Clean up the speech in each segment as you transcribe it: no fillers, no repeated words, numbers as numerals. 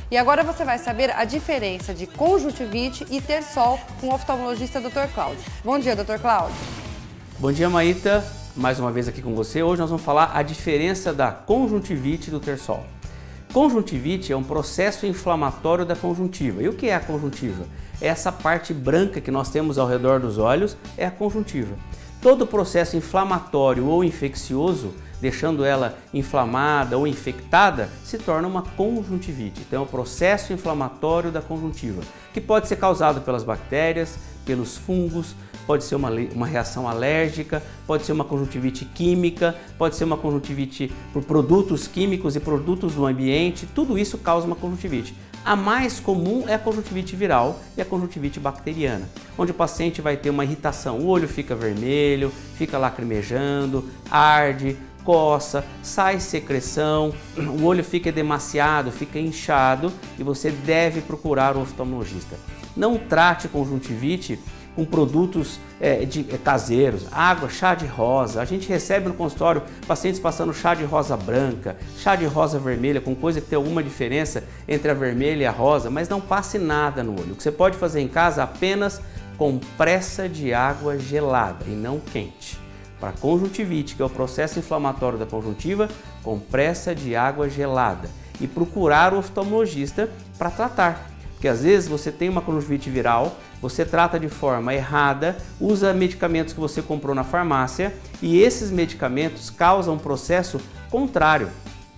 E agora você vai saber a diferença de conjuntivite e terçol com o oftalmologista Dr. Cláudio. Bom dia, Dr. Cláudio. Bom dia, Maíta. Mais uma vez aqui com você. Hoje nós vamos falar a diferença da conjuntivite e do terçol. Conjuntivite é um processo inflamatório da conjuntiva. E o que é a conjuntiva? É essa parte branca que nós temos ao redor dos olhos, é a conjuntiva. Todo processo inflamatório ou infeccioso, deixando ela inflamada ou infectada, se torna uma conjuntivite. Então é o processo inflamatório da conjuntiva, que pode ser causado pelas bactérias, pelos fungos, pode ser uma reação alérgica, pode ser uma conjuntivite química, pode ser uma conjuntivite por produtos químicos e produtos do ambiente, tudo isso causa uma conjuntivite. A mais comum é a conjuntivite viral e a conjuntivite bacteriana, onde o paciente vai ter uma irritação, o olho fica vermelho, fica lacrimejando, arde, coça, sai secreção, o olho fica demasiado, fica inchado e você deve procurar o oftalmologista. Não trate conjuntivite com produtos caseiros, água, chá de rosa. A gente recebe no consultório pacientes passando chá de rosa branca, chá de rosa vermelha, com coisa que tem alguma diferença entre a vermelha e a rosa, mas não passe nada no olho. O que você pode fazer em casa apenas compressa de água gelada e não quente. Para conjuntivite, que é o processo inflamatório da conjuntiva, compressa de água gelada e procurar o oftalmologista para tratar. Porque às vezes você tem uma conjuntivite viral, você trata de forma errada, usa medicamentos que você comprou na farmácia e esses medicamentos causam um processo contrário.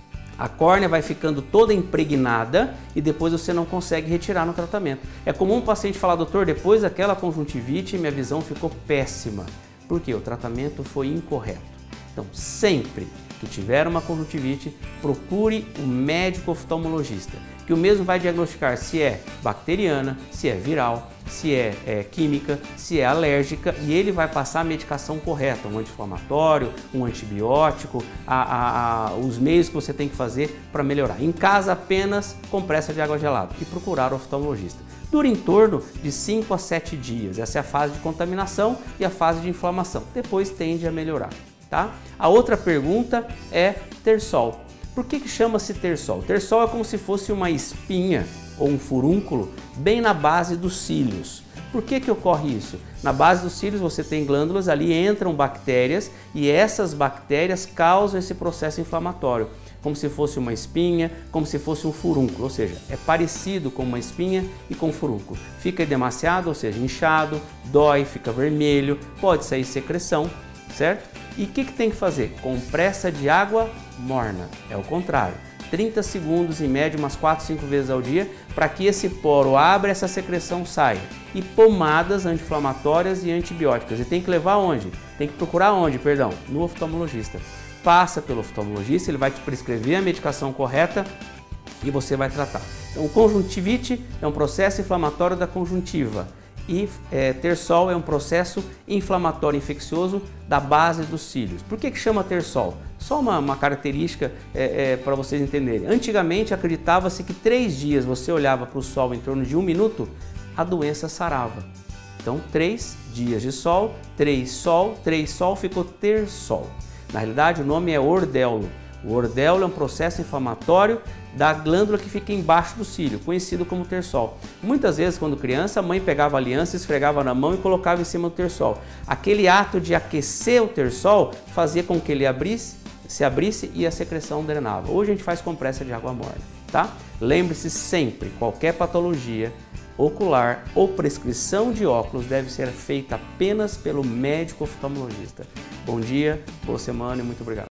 A córnea vai ficando toda impregnada e depois você não consegue retirar no tratamento. É comum um paciente falar, doutor, depois daquela conjuntivite minha visão ficou péssima. Por quê? O tratamento foi incorreto. Então, sempre que tiver uma conjuntivite, procure um médico oftalmologista, que o mesmo vai diagnosticar se é bacteriana, se é viral, se é química, se é alérgica, e ele vai passar a medicação correta, um anti-inflamatório, um antibiótico, os meios que você tem que fazer para melhorar. Em casa, apenas compressa de água gelada e procurar o oftalmologista. Dura em torno de 5 a 7 dias. Essa é a fase de contaminação e a fase de inflamação. Depois tende a melhorar. Tá? A outra pergunta é terçol. Por que chama-se terçol? Terçol é como se fosse uma espinha ou um furúnculo bem na base dos cílios. Por que ocorre isso? Na base dos cílios você tem glândulas, ali entram bactérias e essas bactérias causam esse processo inflamatório. Como se fosse uma espinha, como se fosse um furúnculo, ou seja, é parecido com uma espinha e com um furúnculo. Fica demasiado, ou seja, inchado, dói, fica vermelho, pode sair secreção, certo? E o que tem que fazer? Compressa de água morna, é o contrário. 30 segundos em média, umas 4, 5 vezes ao dia, para que esse poro abra e essa secreção saia. E pomadas anti-inflamatórias e antibióticas. E tem que levar onde? Tem que procurar onde, perdão? No oftalmologista. Passa pelo oftalmologista, ele vai te prescrever a medicação correta e você vai tratar. Então, conjuntivite é um processo inflamatório da conjuntiva e terçol é um processo inflamatório infeccioso da base dos cílios. Por que chama terçol? Só uma característica para vocês entenderem. Antigamente acreditava-se que 3 dias você olhava para o sol em torno de 1 minuto, a doença sarava. Então 3 dias de sol, 3 sol ficou terçol. Na realidade, o nome é ordéolo. O ordéolo é um processo inflamatório da glândula que fica embaixo do cílio, conhecido como terçol. Muitas vezes, quando criança, a mãe pegava a aliança, esfregava na mão e colocava em cima do terçol. Aquele ato de aquecer o terçol fazia com que ele se abrisse e a secreção drenava. Hoje a gente faz compressa de água morna, tá? Lembre-se sempre, qualquer patologia ocular ou prescrição de óculos deve ser feita apenas pelo médico oftalmologista. Bom dia, boa semana e muito obrigado.